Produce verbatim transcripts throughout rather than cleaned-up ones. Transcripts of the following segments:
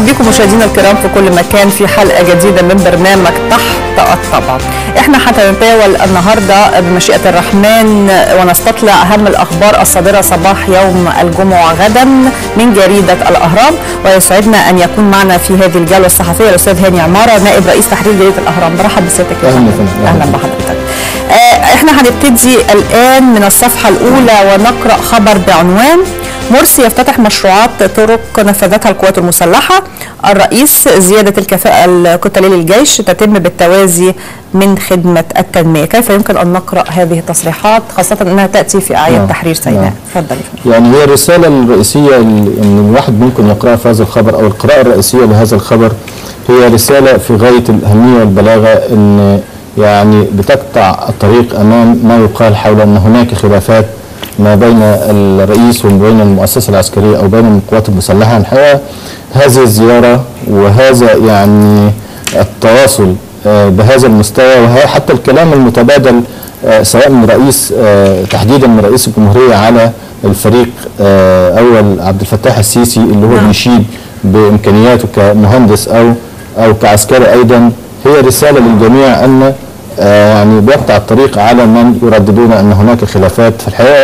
برحب بكم مشاهدينا الكرام في كل مكان في حلقة جديدة من برنامج تحت الطبع. احنا هنتناول النهارده بمشيئة الرحمن ونستطلع اهم الاخبار الصادرة صباح يوم الجمعة غدا من جريدة الاهرام، ويسعدنا ان يكون معنا في هذه الجولة الصحفية الاستاذ هاني عمارة نائب رئيس تحرير جريدة الاهرام. برحب بسيادتك. اهلا اهلا بحضرتك. احنا هنبتدي الان من الصفحة الاولى ونقرأ خبر بعنوان: مرسي يفتتح مشروعات طرق نفذتها القوات المسلحة. الرئيس: زيادة الكفاءة القتالية للجيش تتم بالتوازي من خدمة التنمية. كيف يمكن أن نقرأ هذه التصريحات خاصة أنها تأتي في أعياد تحرير سيناء؟ تفضل. يعني هي الرسالة الرئيسية أن الواحد ممكن يقرأها في هذا الخبر، أو القراءة الرئيسية لهذا الخبر، هي رسالة في غاية الأهمية والبلاغة، أن يعني بتقطع الطريق أمام ما يقال حول أن هناك خلافات ما بين الرئيس وما بين المؤسسة العسكرية أو بين القوات المسلحة. الحقيقة هذه الزيارة وهذا يعني التواصل بهذا المستوى، وحتى الكلام المتبادل سواء من رئيس تحديدا من رئيس الجمهورية على الفريق أول عبد الفتاح السيسي اللي هو بيشيد بإمكانياته كمهندس أو أو كعسكري أيضا، هي رسالة للجميع أن يعني بيقطع الطريق على من يرددون أن هناك خلافات. في الحقيقة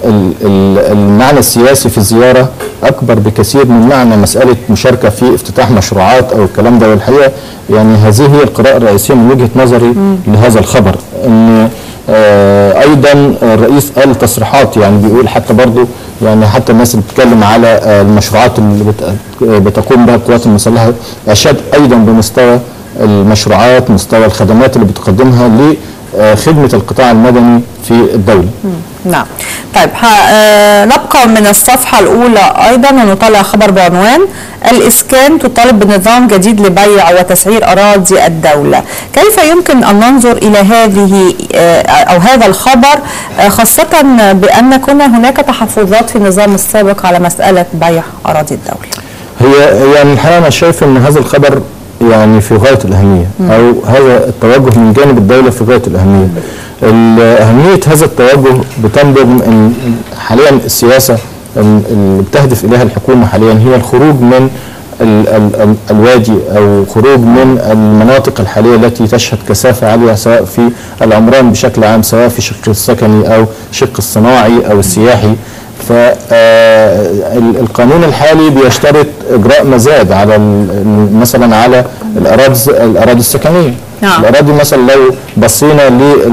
المعنى السياسي في الزيارة أكبر بكثير من معنى مسألة مشاركة في افتتاح مشروعات أو الكلام ده. والحقيقة يعني هذه هي القراءة الرئيسية من وجهة نظري م. لهذا الخبر. أن أيضا الرئيس قال تصريحات، يعني بيقول حتى برضو يعني حتى الناس اللي بتتكلم على المشروعات اللي بتقوم بها القوات المسلحة أشاد أيضا بمستوى المشروعات، مستوى الخدمات اللي بتقدمها لخدمة القطاع المدني في الدولة. نعم. طيب نبقى من الصفحة الأولى أيضا ونطلع خبر بعنوان: الإسكان تطالب بنظام جديد لبيع وتسعير أراضي الدولة. كيف يمكن أن ننظر إلى هذه أو هذا الخبر، خاصة بأن كنا هناك تحفظات في النظام السابق على مسألة بيع أراضي الدولة؟ هي يعني الحقيقة أنا شايف أن هذا الخبر يعني في غاية الأهمية، أو هذا التوجه من جانب الدولة في غاية الأهمية. أهمية هذا التوجه بتنبع من حاليا السياسة اللي بتهدف إليها الحكومة حاليا هي الخروج من ال ال ال الوادي أو خروج من المناطق الحالية التي تشهد كثافة عالية سواء في العمران بشكل عام، سواء في الشق السكني أو الشق الصناعي أو السياحي. فالقانون الحالي بيشترط اجراء مزاد على مثلا على الاراضي الاراضي السكنيه. نعم. الاراضي مثلا لو بصينا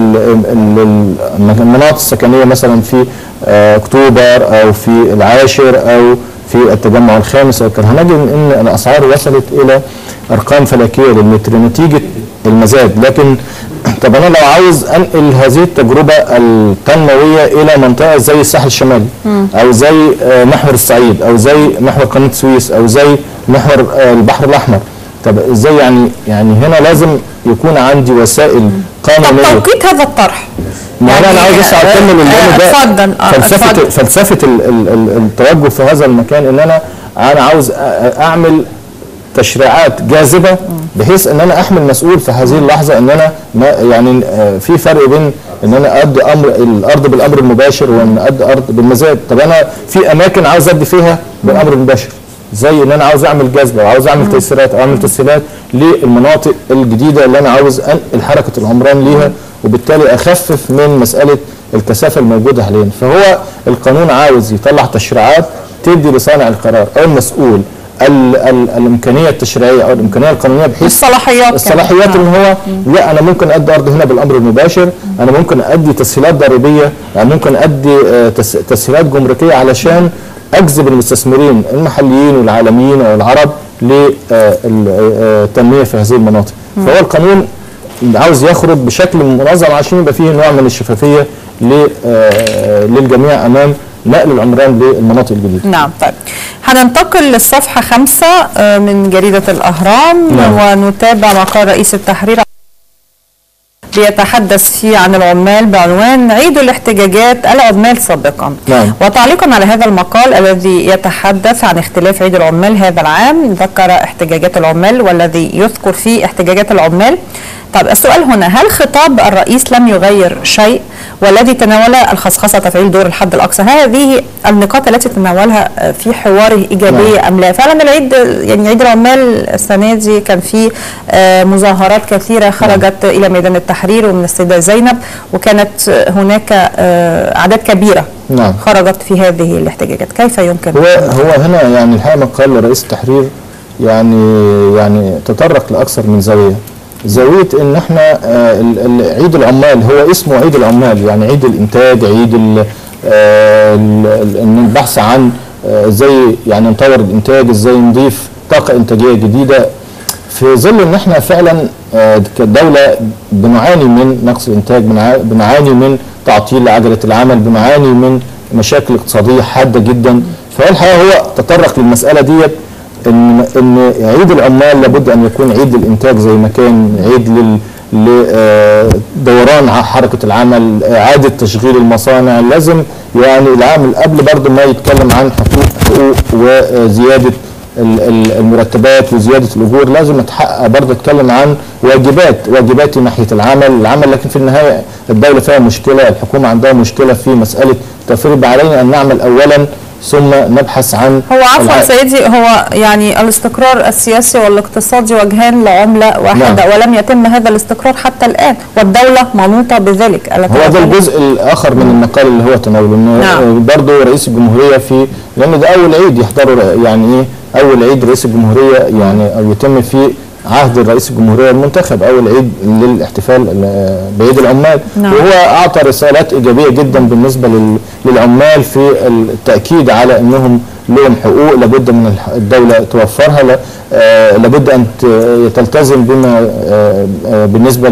للمناطق السكنيه مثلا في اكتوبر او في العاشر او في التجمع الخامس او كده، هنجد ان الاسعار وصلت الى ارقام فلكيه للمتر نتيجه المزاد. لكن طب انا لو عاوز انقل هذه التجربه التنمويه الى منطقه زي الساحل الشمالي او زي محور الصعيد او زي محور قناه السويس او زي محور البحر الاحمر، طب ازاي؟ يعني يعني هنا لازم يكون عندي وسائل قانونيه. طب توقيت هذا الطرح، ما يعني انا عاوز بس اكمل اللي ده فلسفه فلسفه التوجه في هذا المكان، ان انا انا عاوز اعمل تشريعات جاذبه بحيث ان انا احمل مسؤول في هذه اللحظه، ان انا يعني في فرق بين ان انا ادي امر الارض بالامر المباشر وان ادي ارض بالمزاد. طب انا في اماكن عاوز ادي فيها بالامر المباشر، زي ان انا عاوز اعمل جذب او عاوز اعمل تيسيرات او اعمل تسهيلات للمناطق الجديده اللي انا عاوز انقل حركه العمران ليها، وبالتالي اخفف من مساله الكثافه الموجوده حاليا. فهو القانون عاوز يطلع تشريعات تدي لصانع القرار او المسؤول ال ال الامكانيه التشريعيه او الامكانيه القانونيه، بحيث الصلاحيات الصلاحيات ان هو لا انا ممكن ادي ارض هنا بالامر المباشر، انا ممكن ادي تسهيلات ضريبيه، يعني ممكن ادي تسهيلات جمركيه علشان اجذب المستثمرين المحليين والعالميين والعرب للتنميه في هذه المناطق. فهو القانون عاوز يخرج بشكل منظم عشان يبقى فيه نوع من الشفافيه للجميع امام نقل العمران للمناطق الجديده. نعم. طيب هننتقل للصفحه خمسة من جريده الاهرام. نعم. ونتابع مقال رئيس التحرير بيتحدث فيه عن العمال بعنوان: عيد الاحتجاجات العمال سابقا. نعم. وتعليقا على هذا المقال الذي يتحدث عن اختلاف عيد العمال هذا العام، ذكر احتجاجات العمال والذي يذكر فيه احتجاجات العمال. طب السؤال هنا: هل خطاب الرئيس لم يغير شيء؟ والذي تناول الخصخصة تفعيل دور الحد الأقصى. هذه النقاط التي تناولها في حواره إيجابية نعم. أم لا؟ فعلا العيد يعني عيد العمال السنة دي كان فيه مظاهرات كثيرة خرجت نعم. إلى ميدان التحرير ومن السيدة زينب، وكانت هناك أعداد كبيرة نعم. خرجت في هذه الاحتجاجات. كيف يمكن؟ هو هو هنا يعني الحقيقة مقال رئيس التحرير يعني يعني تطرق لأكثر من زاوية. زاوية ان احنا عيد العمال هو اسمه عيد العمال، يعني عيد الانتاج، عيد البحث عن ازاي يعني نطور الانتاج، ازاي نضيف طاقة انتاجية جديدة في ظل ان احنا فعلا كدولة بنعاني من نقص الانتاج، بنعاني من تعطيل لعجلة العمل، بنعاني من مشاكل اقتصادية حادة جدا. فهو الحقيقة هو تطرق للمسألة ديت ان ان عيد العمال لابد ان يكون عيد للانتاج زي ما كان عيد لل لدوران حركه العمل، اعاده تشغيل المصانع. لازم يعني العام قبل برضه ما يتكلم عن حقوق حقوق وزياده المرتبات وزياده الاجور، لازم يتحقق برضه يتكلم عن واجبات واجبات ناحيه العمل العمل لكن في النهايه الدوله فيها مشكله، الحكومه عندها مشكله في مساله التوفير. علينا ان نعمل اولا ثم نبحث عن هو عفوا سيدي، هو يعني الاستقرار السياسي والاقتصادي وجهان لعمله واحده نعم. ولم يتم هذا الاستقرار حتى الان والدوله منوطه بذلك. هو ده الجزء الاخر من المقال اللي هو تناوله، انه نعم. برضه رئيس الجمهوريه في لان ده اول عيد يحضره، يعني ايه اول عيد رئيس الجمهوريه يعني او يتم فيه عهد الرئيس الجمهوريه المنتخب، اول عيد للاحتفال بعيد العمال نعم. وهو اعطى رسالات ايجابيه جدا بالنسبه للعمال في التاكيد على انهم لهم حقوق لابد من الدوله توفرها، لابد ان تلتزم بما بالنسبه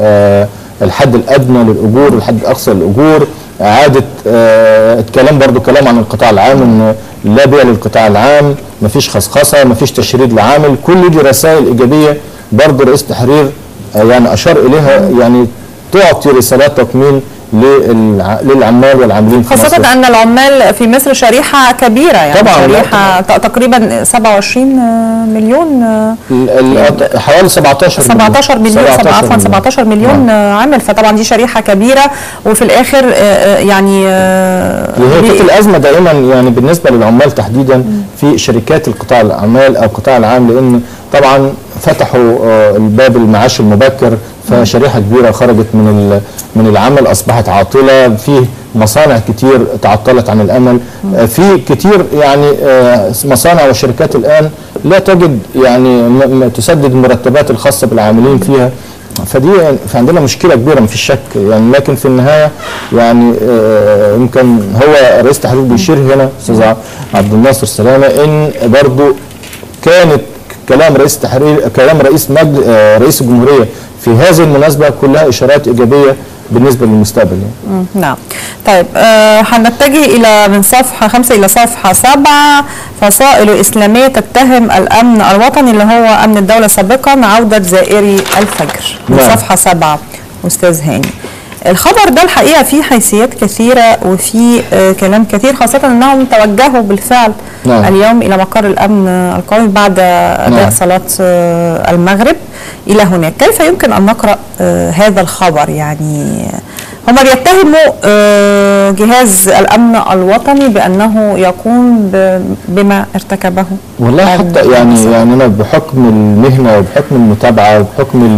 للحد الادنى للاجور، الحد الاقصى للاجور، اعاده الكلام برضو كلام عن القطاع العام، ان لا بيع للقطاع العام، مفيش خصخصه، مفيش تشريد لعامل. كل دي رسائل ايجابيه برضو رئيس التحرير يعني اشار اليها، يعني تعطي رسالات تطمين للعمال والعاملين في خاصة مصر. أن العمال في مصر شريحة كبيرة، يعني طبعا شريحة طبعا. تقريبا سبعة وعشرين مليون، حوالي سبعتاشر مليون عفوا سبعتاشر مليون نعم. عامل، فطبعا دي شريحة كبيرة. وفي الآخر يعني هي كانت الأزمة دائما يعني بالنسبة للعمال تحديدا في شركات القطاع الأعمال أو القطاع العام، لأن طبعا فتحوا الباب المعاش المبكر، فشريحه كبيره خرجت من من العمل اصبحت عاطله، في مصانع كتير تعطلت عن الامل، في كتير يعني مصانع وشركات الان لا تجد يعني تسدد المرتبات الخاصه بالعاملين فيها، فدي فعندنا مشكله كبيره ما فيش شك يعني. لكن في النهايه يعني يمكن هو رئيس التحرير بيشير هنا استاذ عبد الناصر سلامه ان برضو كانت كلام رئيس التحرير كلام رئيس مجلس رئيس الجمهوريه في هذه المناسبه كلها اشارات ايجابيه بالنسبه للمستقبل يعني. نعم. طيب هنتجه آه الى من صفحه خمسه الى صفحه سبعه. فصائل اسلاميه تتهم الامن الوطني اللي هو امن الدوله سابقا عوده زائري الفجر من نعم. صفحه سبعه استاذ هاني. الخبر ده الحقيقه فيه حيثيات كثيره وفيه آه كلام كثير، خاصه انهم توجهوا بالفعل نعم. اليوم الى مقر الامن القومي بعد اداء نعم. صلاه آه المغرب الى هناك. كيف يمكن ان نقرا آه هذا الخبر؟ يعني هم بيتهموا آه جهاز الامن الوطني بانه يقوم بما ارتكبه. والله حتى يعني يعني انا بحكم المهنه وبحكم المتابعه وبحكم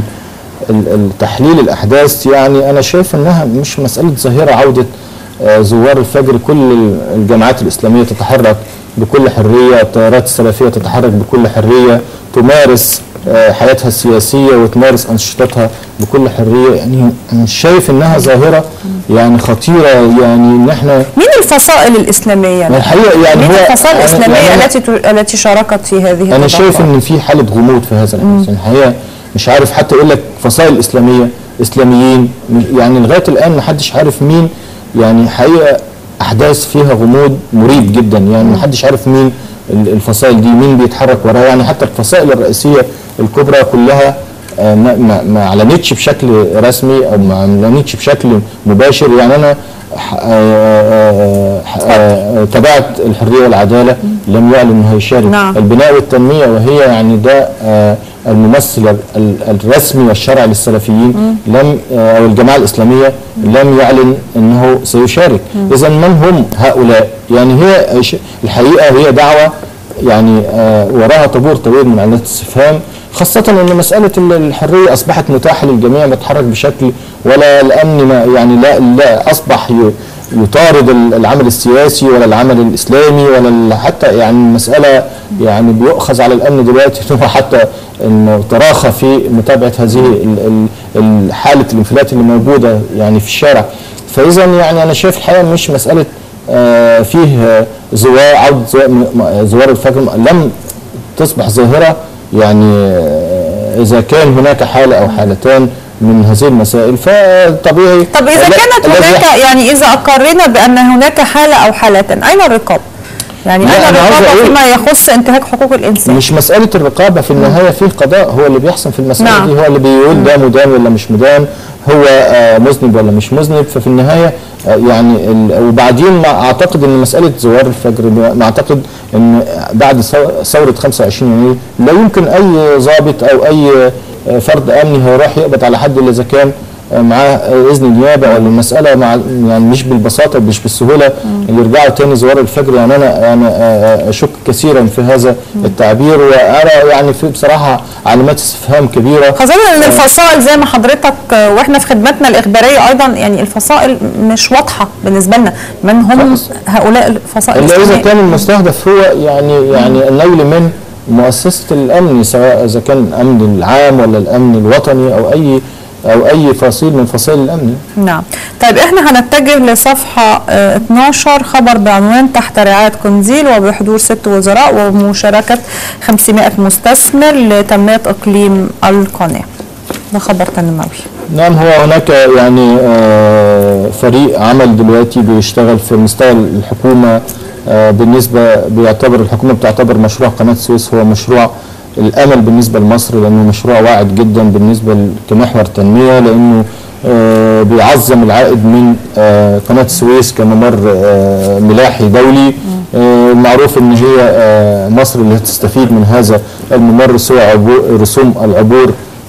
التحليل الاحداث يعني انا شايف انها مش مساله ظاهره عوده زوار الفجر. كل الجماعات الاسلاميه تتحرك بكل حريه، التيارات السلفيه تتحرك بكل حريه، تمارس حياتها السياسيه وتمارس انشطتها بكل حريه، يعني مش شايف انها ظاهره يعني خطيره. يعني ان احنا مين الفصائل الاسلاميه؟ يعني الحقيقه يعني مين هو الفصائل الاسلاميه يعني التي التي شاركت في هذه؟ انا شايف ان في حاله غموض في هذا الحدث الحقيقه، مش عارف حتى يقول لك فصائل اسلاميه اسلاميين، يعني لغايه الان ما حدش عارف مين. يعني حقيقه احداث فيها غموض مريب جدا، يعني ما حدش عارف مين الفصائل دي، مين بيتحرك وراها. يعني حتى الفصائل الرئيسيه الكبرى كلها ما, ما, ما اعلنتش بشكل رسمي او ما اعلنتش بشكل مباشر. يعني انا تبعت الحريه والعداله لم يعلن انه هيشارك. نعم. البناء والتنميه وهي يعني ده الممثل الرسمي والشرعي للسلفيين لم او الجماعه الاسلاميه لم يعلن انه سيشارك. اذا من هم هؤلاء؟ يعني هي الحقيقه هي دعوه يعني وراها طابور طويل من علامات الاستفهام، خاصة أن مسألة الحرية أصبحت متاحة للجميع متحرك بشكل، ولا الأمن ما يعني لا, لا أصبح يطارد العمل السياسي ولا العمل الإسلامي ولا حتى يعني المسألة يعني بيؤخذ على الأمن دلوقتي أنه حتى أنه تراخى في متابعة هذه حالة الانفلات اللي موجودة يعني في الشارع. فإذا يعني أنا شايف الحقيقة مش مسألة آه فيه زوار عودة زوار الفجر لم تصبح ظاهرة. يعني إذا كان هناك حالة أو حالتان من هذه المسائل فطبيعي. طب إذا كانت هناك يعني إذا أقرنا بأن هناك حالة أو حالتان، أين الرقابة؟ يعني أين الرقابة فيما يخص انتهاك حقوق الإنسان؟ مش مسألة الرقابة، في النهاية في القضاء هو اللي بيحسم في المسألة نعم. دي هو اللي بيقول ده مدان ولا مش مدان، هو مذنب ولا مش مذنب. ففي النهاية يعني وبعدين اعتقد ان مساله زوار الفجر اعتقد ان بعد ثوره خمسة وعشرين يناير لا يمكن اي ضابط او اي فرد امني هيروح يقبض على حد الا اذا كان معاه اذن النيابه، ولا المساله مع يعني مش بالبساطه مش بالسهوله اللي يرجعوا تاني زوار الفجر. يعني انا يعني اشك كثيرا في هذا التعبير، وارى يعني في بصراحه علامات استفهام كبيره، خاصه ان الفصائل زي ما حضرتك واحنا في خدمتنا الاخباريه ايضا يعني الفصائل مش واضحه بالنسبه لنا من هم هؤلاء الفصائل. الا اذا كان المستهدف هو يعني يعني النيل من مؤسسه الامن، سواء اذا كان الامن العام ولا الامن الوطني او اي أو أي فصيل من فصائل الأمن. نعم. طيب إحنا هنتجه لصفحة اثناشر، خبر بعنوان تحت رعاية قنديل وبحضور ست وزراء ومشاركة خمسمائة مستثمر لتنمية إقليم القناة. ده خبر تنموي. نعم، هو هناك يعني فريق عمل دلوقتي بيشتغل في مستوى الحكومة. بالنسبة بيعتبر الحكومة بتعتبر مشروع قناة السويس هو مشروع الامل بالنسبه لمصر، لانه مشروع واعد جدا بالنسبه كمحور تنميه، لانه آه بيعظم العائد من آه قناه السويس كممر آه ملاحي دولي. آه معروف ان هي آه مصر اللي هتستفيد من هذا الممر سوى رسوم العبور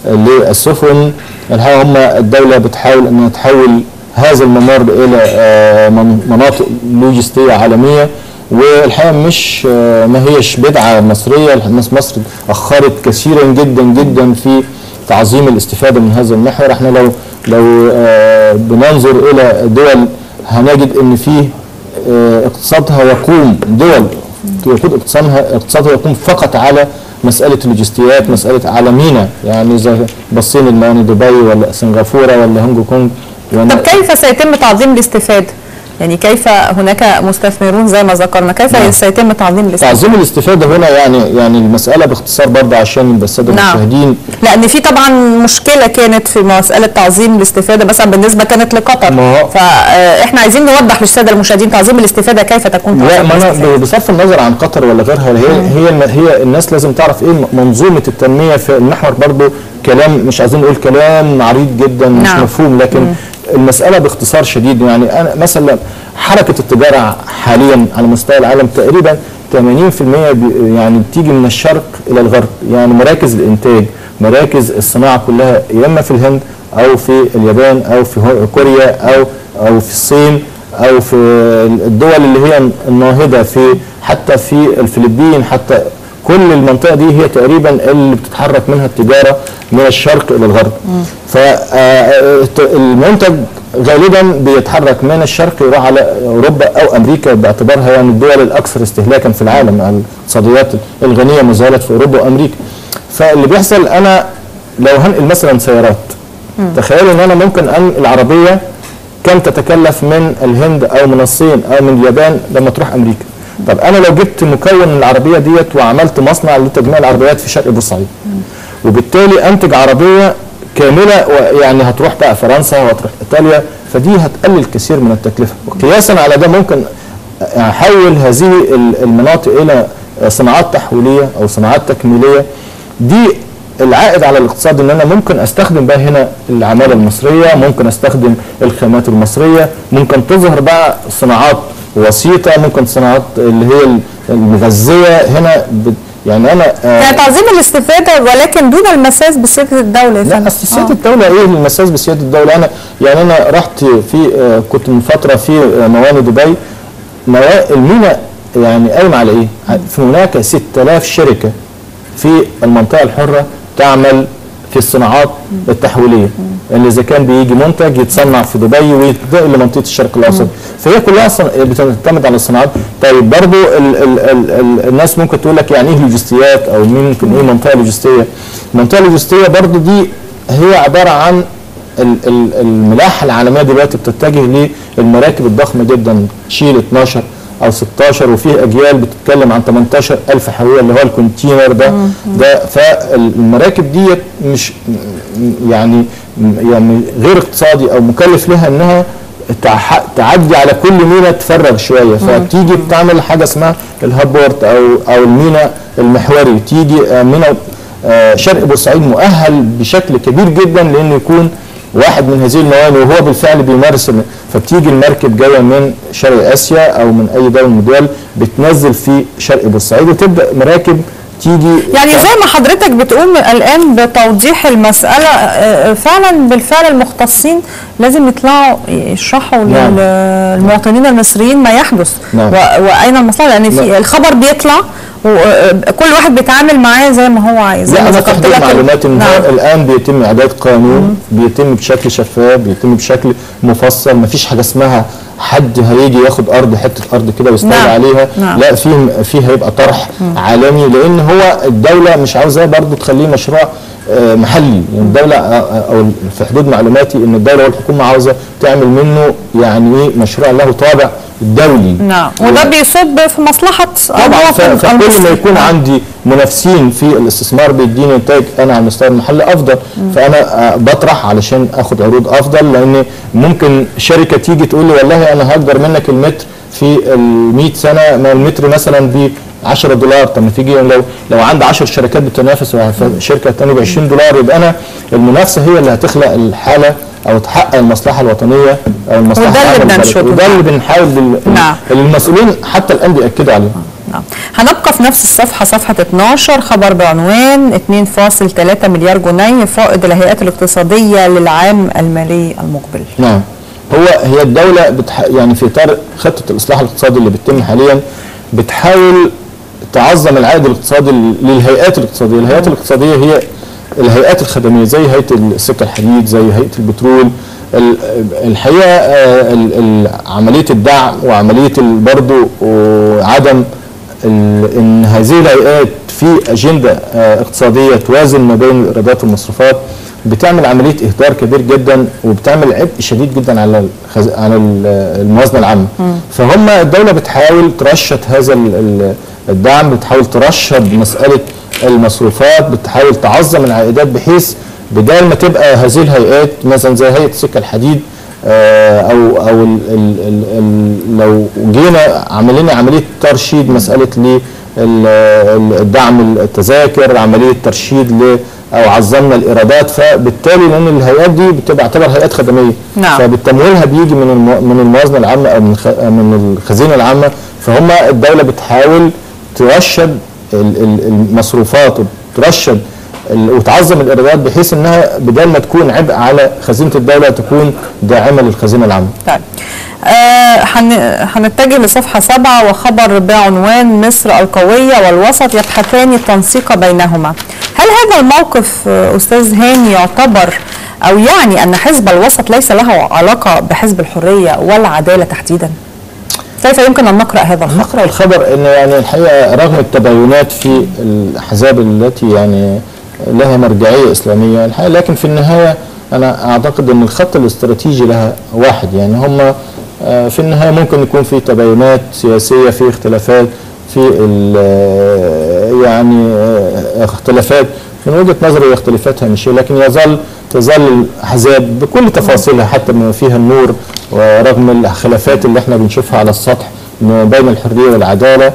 للسفن. الحقيقه هم الدوله بتحاول انها تحول هذا الممر الى آه مناطق لوجستيه عالميه، والحقيقه مش ما هيش بدعه مصريه. الناس مصر اخرت كثيرا جدا جدا في تعظيم الاستفاده من هذا المحور. احنا لو لو بننظر الى دول هنجد ان فيه اقتصادها يقوم دول يقود اقتصادها اقتصادها يقوم فقط على مساله اللوجستيات، مساله على مينا. يعني اذا بصينا لموانئ دبي ولا سنغافوره ولا هونج كونج. طب كيف سيتم تعظيم الاستفاده؟ يعني كيف هناك مستثمرون زي ما ذكرنا، كيف نعم. سيتم تعظيم الاستفاده؟ تعظيم الاستفاده هنا يعني يعني المساله باختصار برضه عشان الساده نعم. المشاهدين، لان في طبعا مشكله كانت في مساله تعظيم الاستفاده مثلا بالنسبه كانت لقطر، فاحنا عايزين نوضح للساده المشاهدين تعظيم الاستفاده كيف تكون تعظيم لا ما انا بصرف النظر عن قطر ولا غيرها، هي هي هي الناس لازم تعرف ايه منظومه التنميه في المحور. برضه كلام مش عايزين نقول كلام عريض جدا مش نعم. مفهوم، لكن مم. المسألة باختصار شديد يعني أنا مثلا حركة التجارة حاليا على مستوى العالم تقريبا ثمانين بالمئة يعني بتيجي من الشرق إلى الغرب. يعني مراكز الإنتاج مراكز الصناعة كلها يا إما في الهند أو في اليابان أو في كوريا أو أو في الصين أو في الدول اللي هي الناهضة، في حتى في الفلبين، حتى كل المنطقة دي هي تقريبا اللي بتتحرك منها التجارة من الشرق إلى الغرب. فالمنتج غالبا بيتحرك من الشرق يروح على أوروبا أو أمريكا باعتبارها يعني الدول الأكثر استهلاكا في العالم. الاقتصاديات الغنية ما زالت في أوروبا وأمريكا. فاللي بيحصل أنا لو هنقل مثلا سيارات، تخيلوا إن أنا ممكن أنقل العربية كم تتكلف من الهند أو من الصين أو من اليابان لما تروح أمريكا. طب انا لو جبت مكون من العربيه ديت وعملت مصنع لتجميع العربيات في شرق بورسعيد، وبالتالي انتج عربيه كامله يعني هتروح بقى فرنسا وهتروح ايطاليا، فدي هتقلل كثير من التكلفه. وقياسا على ده ممكن احول هذه المناطق الى صناعات تحويليه او صناعات تكميليه. دي العائد على الاقتصاد ان انا ممكن استخدم بقى هنا العماله المصريه، ممكن استخدم الخامات المصريه، ممكن تظهر بقى صناعات وسيطه، ممكن صناعات اللي هي المغذيه هنا يعني انا آه يعني تعظيم الاستفاده ولكن دون المساس بسياده الدوله. لا اصل سياده آه. الدوله ايه المساس بسياده الدوله؟ انا يعني انا رحت في آه كنت من فتره في آه موانئ دبي، الميناء يعني قايم على ايه؟ في هناك ستة آلاف شركه في المنطقه الحره تعمل في الصناعات التحويليه، اللي اذا كان بيجي منتج يتصنع في دبي ويتنقل لمنطقه الشرق الاوسط، فهي كلها بتعتمد على الصناعات. طيب برضه ال ال ال ال الناس ممكن تقول لك يعني ايه لوجستيات او ممكن ايه منطقه لوجستيه؟ المنطقه اللوجستيه برضه دي هي عباره عن ال ال الملاحه العالميه دلوقتي بتتجه للمراكب الضخمه جدا تشيل اتناشر او ستاشر، وفيه اجيال بتتكلم عن تمنتاشر ألف حاويه اللي هو الكونتينر ده ده فالمراكب ديت مش يعني يعني غير اقتصادي او مكلف لها انها تعدي على كل ميناء تفرغ شويه، فتيجي بتعمل حاجه اسمها الهابورت او او الميناء المحوري. تيجي ميناء شرق بورسعيد مؤهل بشكل كبير جدا لانه يكون واحد من هذه الموانئ، وهو بالفعل بيمارس. فبتيجي المركب جايه من شرق اسيا او من اي دوله من الدول بتنزل في شرق بورسعيد، وتبدا مراكب تيجي يعني زي ما حضرتك بتقوم الان بتوضيح المساله. فعلا بالفعل المختصين لازم يطلعوا يشرحوا نعم. للمواطنين المصريين ما يحدث نعم. واين المصلحه، لان في نعم. الخبر بيطلع وكل واحد بيتعامل معاه زي ما هو عايز. لا انا تحضير معلومات ان نعم. الان بيتم اعداد قانون مم. بيتم بشكل شفاف، بيتم بشكل مفصل، ما فيش حاجه اسمها حد هيجي ياخد ارض حته ارض كده ويستولي نعم. عليها نعم. لا في في هيبقى طرح مم. عالمي، لان هو الدوله مش عاوزاه برضه تخليه مشروع محلي. يعني الدوله او في حدود معلوماتي ان الدوله والحكومه عاوزه تعمل منه يعني ايه مشروع له طابع دولي. نعم وده بيصب في مصلحه طبعا. فكل ما يكون نعم. عندي منافسين في الاستثمار بيديني انتاج انا على المستوى المحلي افضل، مم. فانا بطرح علشان اخد عروض افضل، لان ممكن شركه تيجي تقول لي والله انا هاجر منك المتر في ال مية سنه، ما المتر مثلا ب عشرة دولار. طب ما تيجي لو لو عندي عشر شركات بتنافس شركه ثانيه ب عشرين دولار، يبقى انا المنافسه هي اللي هتخلق الحاله او تحقق المصلحه الوطنيه او المصلحه العامه، وده اللي بنحاول نعم. المسؤولين حتى الان بياكدوا عليه. نعم. هنبقى في نفس الصفحه صفحه اتناشر، خبر بعنوان اتنين فاصل تلاتة مليار جنيه فائض الهيئات الاقتصاديه للعام المالي المقبل. نعم هو هي الدوله بتح... يعني في اطار خطه الاصلاح الاقتصادي اللي بتتم حاليا بتحاول تعظم العائد الاقتصادي للهيئات الاقتصاديه. الهيئات الاقتصاديه هي الهيئات الخدميه زي هيئه السكه الحديد، زي هيئه البترول. الحقيقه عمليه الدعم وعمليه برضه عدم ان هذه الهيئات في اجنده اقتصاديه توازن ما بين الايرادات والمصروفات بتعمل عمليه اهدار كبير جدا، وبتعمل عبء شديد جدا على على الموازنه العامه. فهم الدوله بتحاول ترشد هذا الدعم، بتحاول ترشد مساله المصروفات، بتحاول تعظم العائدات بحيث بدل ما تبقى هذه الهيئات مثلا زي هيئه سكه الحديد او او ال ال ال لو جينا عملنا عمليه ترشيد مساله للدعم التذاكر، عمليه ترشيد ل او عظمنا الايرادات، فبالتالي لان الهيئات دي بتبقى تعتبر هيئات خدميه نعم. فبالتمويلها بيجي من من الموازنه العامه او من من الخزينه العامه، فهم الدوله بتحاول ترشد المصروفات وترشد وتعظم الايرادات بحيث انها بدل ما تكون عبء على خزينه الدوله تكون داعمه للخزينه العامه. طيب هنتجه آه لصفحه سبعة وخبر بعنوان مصر القويه والوسط يبحثان التنسيق بينهما. هل هذا الموقف استاذ هاني يعتبر او يعني ان حزب الوسط ليس له علاقه بحزب الحريه والعداله تحديدا؟ كيف يمكن ان نقرا هذا الخبر؟ نقرا الخبر ان يعني الحقيقه رغم التباينات في الاحزاب التي يعني لها مرجعيه اسلاميه الحقيقه، لكن في النهايه انا اعتقد ان الخط الاستراتيجي لها واحد. يعني هم في النهايه ممكن يكون في تباينات سياسيه، في اختلافات في يعني اختلافات من وجهه نظري اختلافاتها مش، لكن يظل تظل الاحزاب بكل تفاصيلها حتى ما فيها النور، ورغم الخلافات اللي احنا بنشوفها على السطح بين الحريه والعداله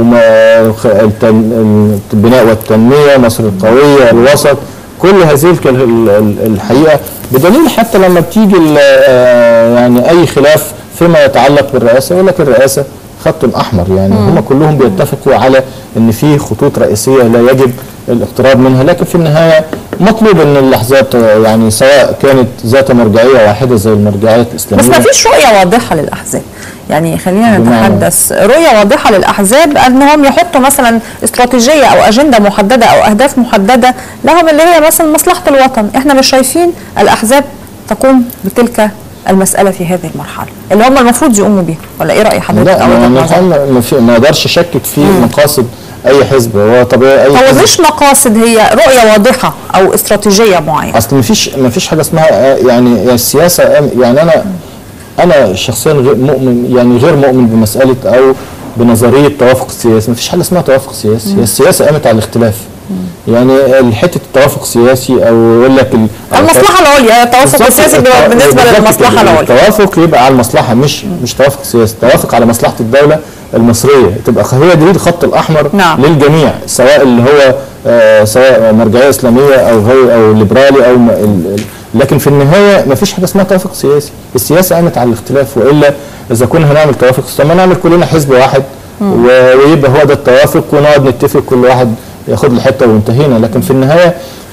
البناء والتنميه، مصر القويه، الوسط، كل هذه الحقيقه بدليل حتى لما بتيجي يعني اي خلاف فيما يتعلق بالرئاسه يقول لك الرئاسه الخط الاحمر، يعني هم كلهم بيتفقوا على ان في خطوط رئيسيه لا يجب الاقتراب منها، لكن في النهايه مطلوب ان الاحزاب يعني سواء كانت ذات مرجعيه واحده زي المرجعيات الاسلاميه. بس ما فيش رؤيه واضحه للاحزاب، يعني خلينا نتحدث رؤيه واضحه للاحزاب انهم يحطوا مثلا استراتيجيه او اجنده محدده او اهداف محدده لهم اللي هي مثلا مصلحه الوطن. احنا مش شايفين الاحزاب تقوم بتلك المساله في هذه المرحله اللي هم المفروض يقوموا بيها، ولا ايه راي حضرتك؟ لا ما ما اقدرش اشكك في مم. مقاصد اي حزب، هو طبيعي اي هو حزب مش مقاصد، هي رؤيه واضحه او استراتيجيه معينه. اصل ما فيش ما فيش حاجه اسمها يعني السياسه، يعني انا انا شخصيا غير مؤمن، يعني غير مؤمن بمساله او بنظريه توافق السياسي. ما فيش حاجه اسمها توافق سياسي، هي السياسه قامت على الاختلاف. مم. يعني حته التوافق السياسي او يقول لك المصلحه العليا، التوافق السياسي بيبقى بالنسبه للمصلحه العليا. التوافق يبقى على المصلحه، مش مم. مش توافق سياسي، توافق على مصلحه الدوله المصريه، تبقى هي دي الخط الاحمر نعم. للجميع، سواء اللي هو آه سواء مرجعيه اسلاميه او غير او ليبرالي او لكن في النهايه ما فيش حاجه اسمها توافق سياسي، السياسه قامت على الاختلاف، والا اذا كنا هنعمل توافق طب ما نعمل كلنا حزب واحد ويبقى هو ده التوافق ونقعد نتفق كل واحد ياخد له حته وانتهينا، لكن في النهايه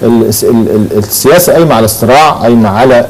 السياسه قايمه على الصراع، قايمه على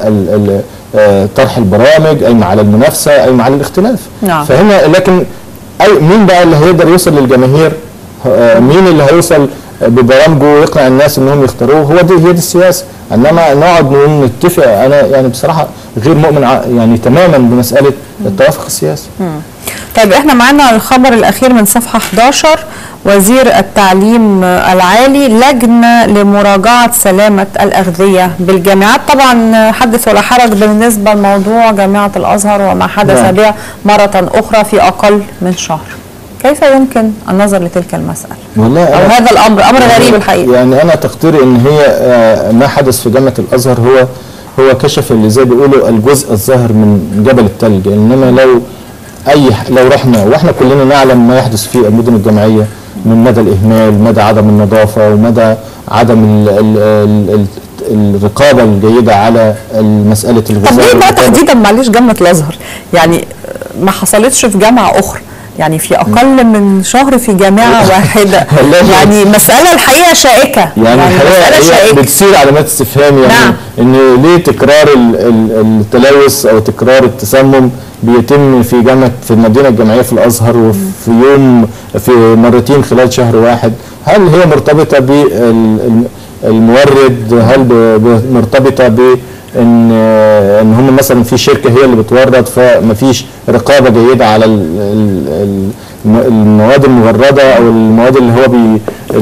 طرح البرامج، قايمه على المنافسه، قايمه على الاختلاف. نعم. فهنا لكن أي مين بقى اللي هيقدر يوصل للجماهير؟ مين اللي هيوصل ببرامجه ويقنع الناس انهم يختاروه؟ هو دي هي دي السياسه، انما نقعد نتفق انا يعني بصراحه غير مؤمن يعني تماما بمساله التوافق السياسي. مم. طيب احنا معانا الخبر الاخير من صفحه احداشر، وزير التعليم العالي لجنه لمراجعه سلامه الاغذيه بالجامعات. طبعا حدث ولا حرج بالنسبه لموضوع جامعه الازهر وما حدث به مره اخرى في اقل من شهر. كيف يمكن النظر لتلك المسألة؟ والله أو هذا الأمر أمر غريب الحقيقة. يعني أنا تقديري إن هي ما حدث في جامعة الأزهر هو هو كشف اللي زي بيقولوا الجزء الظاهر من جبل الثلج، إنما لو أي لو رحنا وإحنا كلنا نعلم ما يحدث في المدن الجامعية من مدى الإهمال، مدى عدم النظافة، ومدى عدم ال ال ال ال الرقابة الجيدة على مسألة الغذاء. طب ليه بقى تحديدا معلش جامعة الأزهر؟ يعني ما حصلتش في جامعة أخرى؟ يعني في اقل من شهر في جامعه واحده، يعني مساله الحقيقه شائكه، يعني, يعني مساله شائكه بتصير علامات استفهام، يعني نعم. ان ليه تكرار التلوث او تكرار التسمم بيتم في جامعه في المدينه الجامعيه في الازهر وفي يوم في مرتين خلال شهر واحد؟ هل هي مرتبطه بالمورد؟ هل مرتبطه ب ان ان هم مثلا في شركه هي اللي بتورد فمفيش رقابه جيده على المواد المورده او المواد اللي هو بي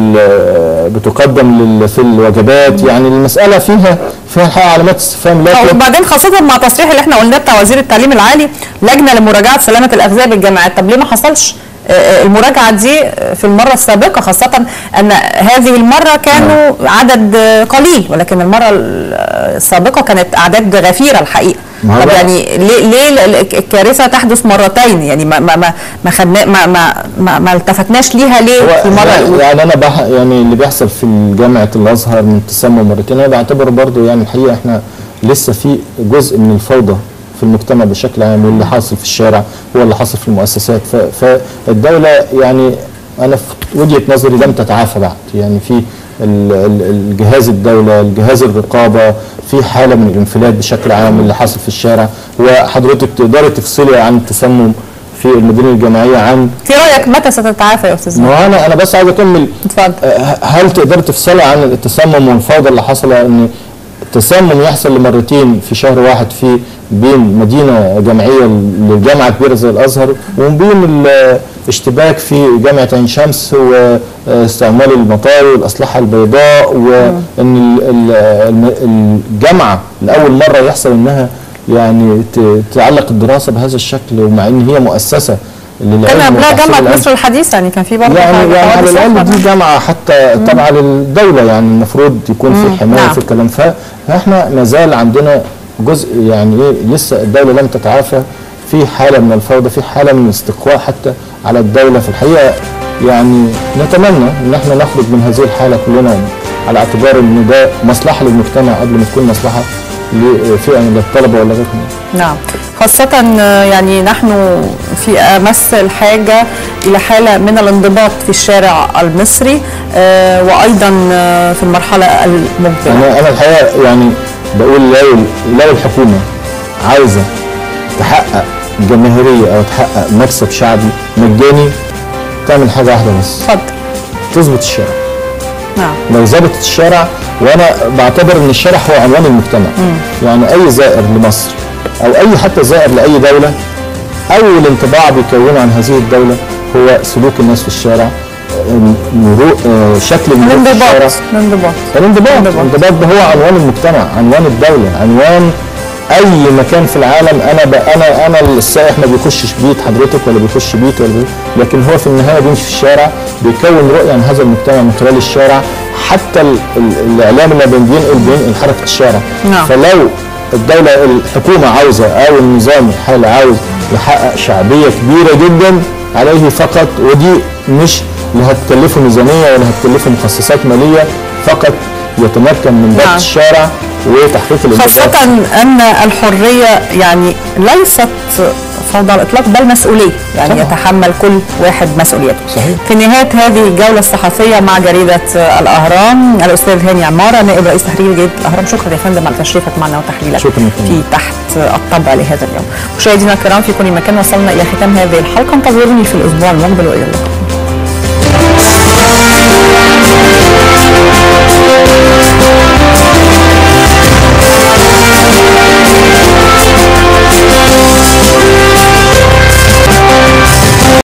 بتقدم في الوجبات؟ يعني المساله فيها فيها الحقيقه علامات استفهام. لكن وبعدين خاصه مع تصريح اللي احنا قلناه بتاع وزير التعليم العالي لجنه لمراجعه سلامه الاغذيه بالجامعات، طب ليه ما حصلش المراجعه دي في المره السابقه، خاصه ان هذه المره كانوا عدد قليل ولكن المره السابقه كانت اعداد غفيره الحقيقه. طب يعني ليه ليه الكارثه تحدث مرتين؟ يعني ما ما ما ما خدنا ما ما ما, ما التفتناش ليها ليه في المره الاولى؟ يعني انا بح يعني اللي بيحصل في جامعه الازهر من تسمم مرتين انا بعتبر برضو يعني الحقيقه احنا لسه في جزء من الفوضى في المجتمع بشكل عام، واللي حاصل في الشارع هو اللي حاصل في المؤسسات. فالدولة يعني أنا في وجهة نظري لم تتعافى بعد، يعني في الجهاز الدولة، الجهاز الرقابة في حالة من الانفلات بشكل عام اللي حاصل في الشارع. وحضرتك تقدري تفصلي عن التسمم في المدينة الجامعية عن في رأيك متى ستتعافى يا أستاذ؟ ما أنا أنا بس عايز أكمل. اتفضل. هل تقدر تفصلي عن التسمم والفوضى اللي حصل؟ إن التسمم يحصل لمرتين في شهر واحد في بين مدينه جامعيه لجامعه كبيره زي الازهر، وبين الاشتباك في جامعه عين شمس واستعمال المطار والاسلحه البيضاء، وان الجامعه لاول مره يحصل انها يعني تعلق الدراسه بهذا الشكل، ومع ان هي مؤسسه كان قبلها جامعه مصر الحديثه، يعني كان في برضه يعني يعني على الاقل دي جامعه حتى تابعه للدوله، يعني المفروض يكون في حمايه في الكلام. فاحنا ما زال عندنا جزء يعني ايه لسه الدوله لم تتعافى، في حاله من الفوضى، في حاله من الاستقواء حتى على الدوله. في الحقيقه يعني نتمنى ان احنا نخرج من هذه الحاله كلنا على اعتبار ان ده مصلحه للمجتمع قبل ما تكون مصلحه لفئه من الطلبه ولا غيرهم. نعم، خاصة يعني نحن في أمس الحاجة إلى حالة من الانضباط في الشارع المصري وأيضا في المرحلة المقبلة. أنا أنا الحقيقة يعني بقول لو لو الحكومة عايزة تحقق جماهيرية أو تحقق مكسب شعبي مجاني تعمل حاجة واحدة بس. اتفضل. تظبط الشارع. نعم. لو ظبطت الشارع، وأنا بعتبر إن الشارع هو عنوان المجتمع. م. يعني أي زائر لمصر أو أي حتى زائر لأي دولة، أول انطباع بيكونه عن هذه الدولة هو سلوك الناس في الشارع، مرور شكل المرور في الشارع. الانضباط. الانضباط الانضباط ده هو عنوان المجتمع، عنوان الدولة، عنوان أي مكان في العالم. أنا أنا أنا السائح ما بيخشش بيت حضرتك ولا بيخش بيت ولا بيت، لكن هو في النهاية بيمشي في الشارع، بيكون رؤية عن هذا المجتمع من خلال الشارع. حتى ال ال الإعلام اللي بينقل بينقل حركة الشارع. نعم. فلو الدولة الحكومة عاوزة أو النظام الحالي عاوز يحقق شعبية كبيرة جدا، عليه فقط، ودي مش لا هتكلفه ميزانية ولا هتكلفه مخصصات مالية، فقط يتمكن من ضبط. نعم. الشارع وتحقيق الانضباط. خاصة أن الحرية يعني ليست فوضى على الإطلاق بل مسؤولية، يعني طبعا. يتحمل كل واحد مسؤوليته. صحيح. في نهاية هذه الجولة الصحفية مع جريدة الأهرام، الأستاذ هاني عمارة نائب رئيس تحرير جريدة الأهرام، شكرا يا فندم على تشريفك معنا وتحليلك في تحت الطبع لهذا اليوم. مشاهدينا الكرام في كل مكان، وصلنا إلى ختام هذه الحلقة، انتظروني في الأسبوع المقبل وإلى اللقاء.